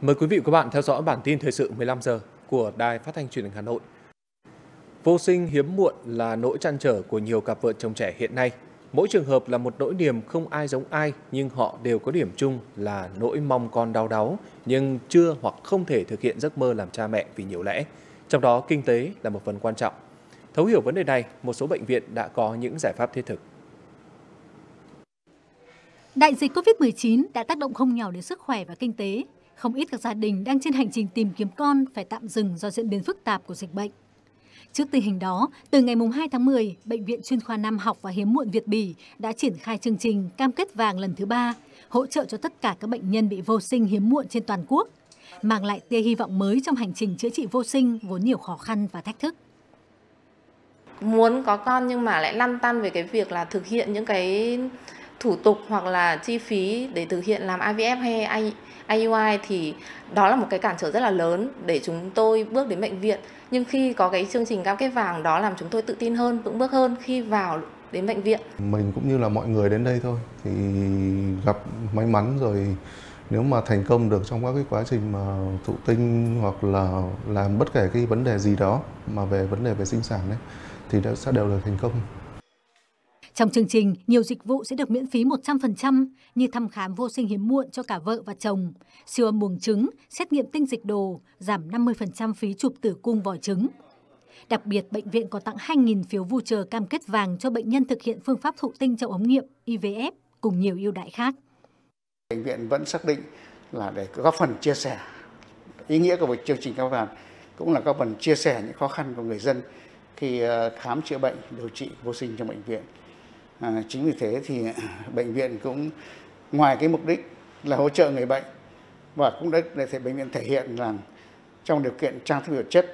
Mời quý vị và các bạn theo dõi bản tin thời sự 15 giờ của Đài Phát thanh Truyền hình Hà Nội. Vô sinh hiếm muộn là nỗi trăn trở của nhiều cặp vợ chồng trẻ hiện nay. Mỗi trường hợp là một nỗi niềm không ai giống ai, nhưng họ đều có điểm chung là nỗi mong con đau đáu, nhưng chưa hoặc không thể thực hiện giấc mơ làm cha mẹ vì nhiều lẽ. Trong đó kinh tế là một phần quan trọng. Thấu hiểu vấn đề này, một số bệnh viện đã có những giải pháp thiết thực. Đại dịch Covid-19 đã tác động không nhỏ đến sức khỏe và kinh tế. Không ít các gia đình đang trên hành trình tìm kiếm con phải tạm dừng do diễn biến phức tạp của dịch bệnh. Trước tình hình đó, từ ngày 2 tháng 10, Bệnh viện Chuyên khoa Nam học và Hiếm muộn Việt Bỉ đã triển khai chương trình Cam kết vàng lần thứ 3, hỗ trợ cho tất cả các bệnh nhân bị vô sinh hiếm muộn trên toàn quốc, mang lại tia hy vọng mới trong hành trình chữa trị vô sinh vốn nhiều khó khăn và thách thức. Muốn có con nhưng mà lại lăn tăn về cái việc là thực hiện những cái thủ tục hoặc là chi phí để thực hiện làm IVF hay IUI thì đó là một cái cản trở rất là lớn để chúng tôi bước đến bệnh viện. Nhưng khi có cái chương trình cam kết vàng đó làm chúng tôi tự tin hơn, vững bước hơn khi vào đến bệnh viện. Mình cũng như là mọi người đến đây thôi thì gặp may mắn rồi, nếu mà thành công được trong các cái quá trình mà thụ tinh hoặc là làm bất kể cái vấn đề gì đó mà về vấn đề về sinh sản đấy thì sẽ đều được thành công. Trong chương trình, nhiều dịch vụ sẽ được miễn phí 100% như thăm khám vô sinh hiếm muộn cho cả vợ và chồng, siêu âm buồng trứng, xét nghiệm tinh dịch đồ, giảm 50% phí chụp tử cung vòi trứng. Đặc biệt, bệnh viện có tặng 2.000 phiếu voucher cam kết vàng cho bệnh nhân thực hiện phương pháp thụ tinh trong ống nghiệm IVF cùng nhiều ưu đãi khác. Bệnh viện vẫn xác định là để góp phần chia sẻ. Ý nghĩa của chương trình cam kết vàng cũng là góp phần chia sẻ những khó khăn của người dân khi khám chữa bệnh, điều trị vô sinh trong bệnh viện. Chính vì thế thì bệnh viện cũng ngoài cái mục đích là hỗ trợ người bệnh và cũng để bệnh viện thể hiện rằng trong điều kiện trang thiết bị vật chất,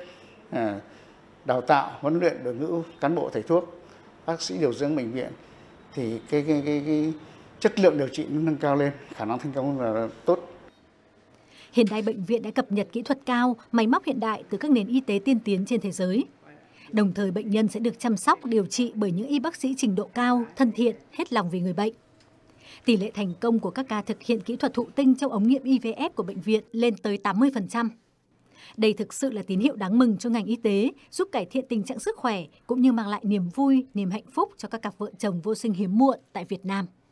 đào tạo, huấn luyện đội ngũ cán bộ thầy thuốc, bác sĩ điều dưỡng bệnh viện thì cái chất lượng điều trị nó nâng cao lên, khả năng thành công là tốt. Hiện nay bệnh viện đã cập nhật kỹ thuật cao, máy móc hiện đại từ các nền y tế tiên tiến trên thế giới. Đồng thời bệnh nhân sẽ được chăm sóc, điều trị bởi những y bác sĩ trình độ cao, thân thiện, hết lòng vì người bệnh. Tỷ lệ thành công của các ca thực hiện kỹ thuật thụ tinh trong ống nghiệm IVF của bệnh viện lên tới 80%. Đây thực sự là tín hiệu đáng mừng cho ngành y tế, giúp cải thiện tình trạng sức khỏe cũng như mang lại niềm vui, niềm hạnh phúc cho các cặp vợ chồng vô sinh hiếm muộn tại Việt Nam.